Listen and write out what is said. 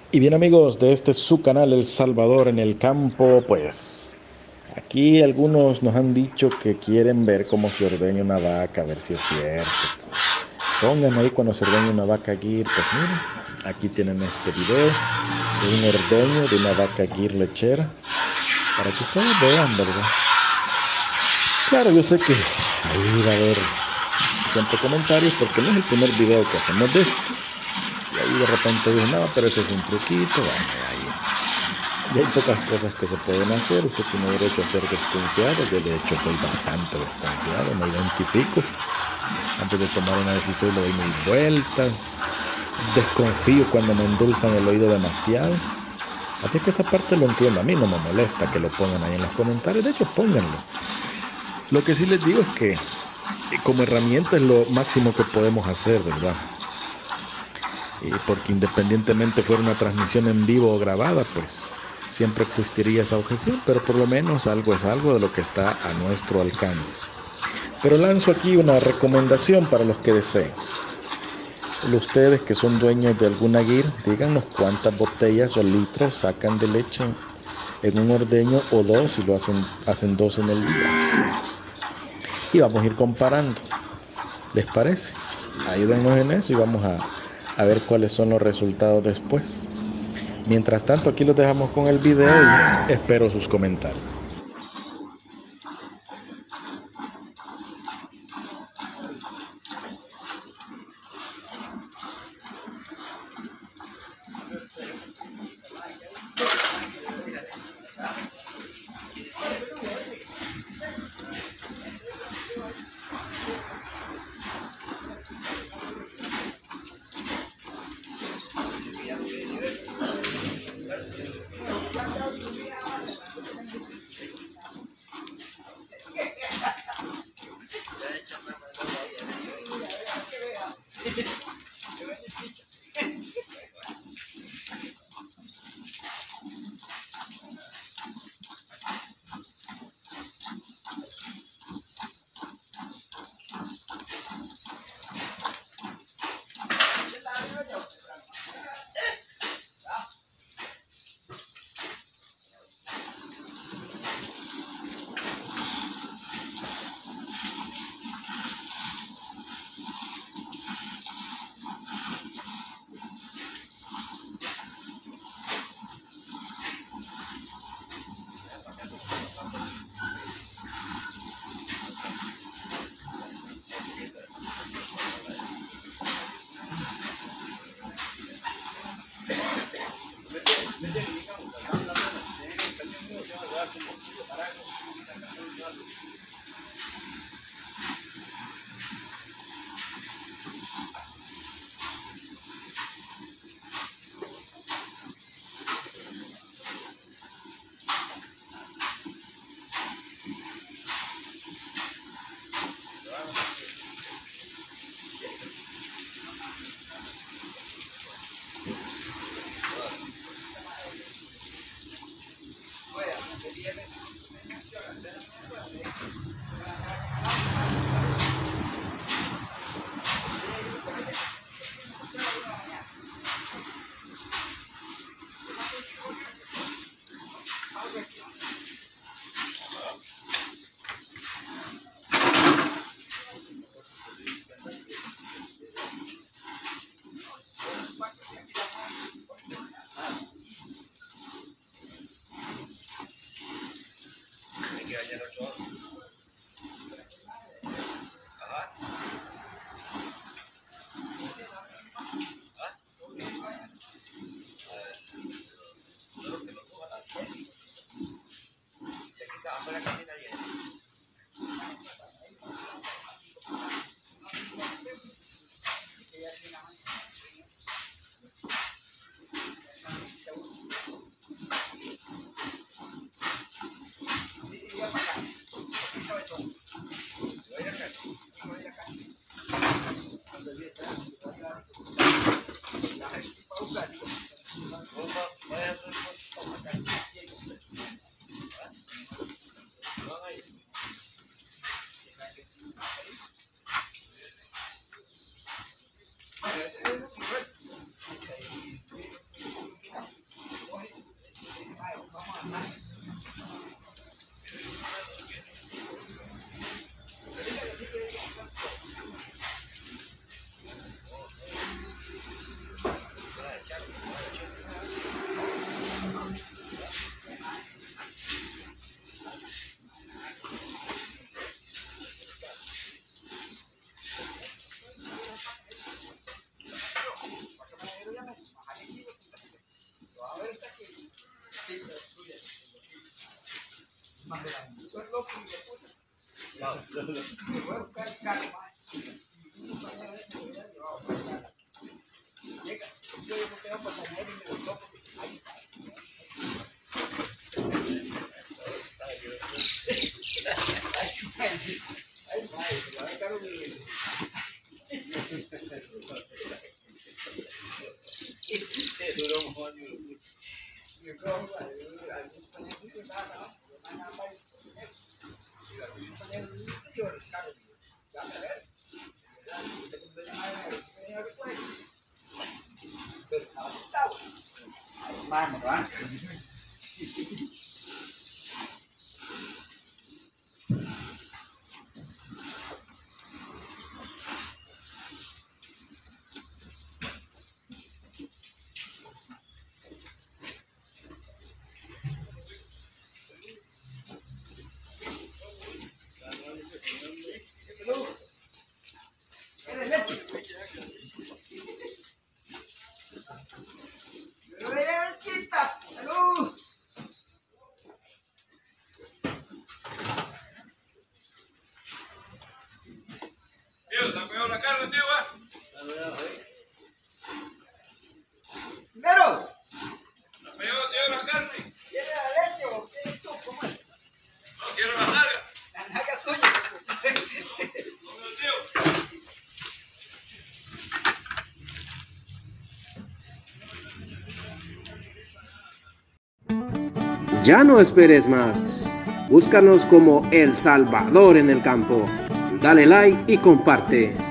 Y bien amigos de este su canal El Salvador en el campo, pues aquí algunos nos han dicho que quieren ver cómo se ordeña una vaca, a ver si es cierto. Pónganme ahí cuando se ordeña una vaca Gir, pues miren, aquí tienen este video de un ordeño de una vaca Gir lechera, para que ustedes vean, ¿verdad? Claro, yo sé que ahí va a haber siempre comentarios porque no es el primer video que hacemos de esto. Y ahí de repente dije, no, pero ese es un truquito, bueno, ahí. Y hay pocas cosas que se pueden hacer. Usted tiene derecho a ser desconfiado. Yo de hecho soy bastante desconfiado, me identifico. Antes de tomar una decisión le doy mil vueltas. Desconfío cuando me endulzan el oído demasiado. Así que esa parte lo entiendo. A mí no me molesta que lo pongan ahí en los comentarios. De hecho, pónganlo. Lo que sí les digo es que como herramienta es lo máximo que podemos hacer, ¿verdad? Porque independientemente fuera una transmisión en vivo o grabada, pues siempre existiría esa objeción, pero por lo menos algo es algo de lo que está a nuestro alcance. Pero lanzo aquí una recomendación para los que deseen. Ustedes que son dueños de alguna Gir, díganos cuántas botellas o litros sacan de leche en un ordeño o dos, si lo hacen dos en el día. Y vamos a ir comparando. ¿Les parece? Ayúdennos en eso y vamos a ver cuáles son los resultados después. Mientras tanto, aquí los dejamos con el video y espero sus comentarios. Tío, ¿te ha pegado la carne, tío? Primero, ¿Te ha pegado, tío, la carne? ¿quiere la leche o quieres tú? ¿Cómo es? No, quiero las nalgas. La naga suya. No, tío. Ya no esperes más. Búscanos como El Salvador en el campo. Dale like y comparte.